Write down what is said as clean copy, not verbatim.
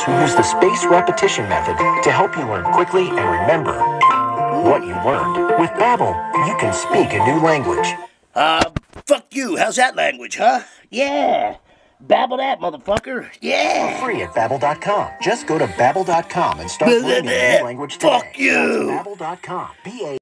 who use the spaced repetition method to help you learn quickly and remember what you learned. With Babbel, you can speak a new language. Fuck you. How's that language, huh? Yeah. Babble that, motherfucker. Yeah. For free at Babbel.com. Just go to Babbel.com and start learning a new language today. Fuck you. That's Babbel.com.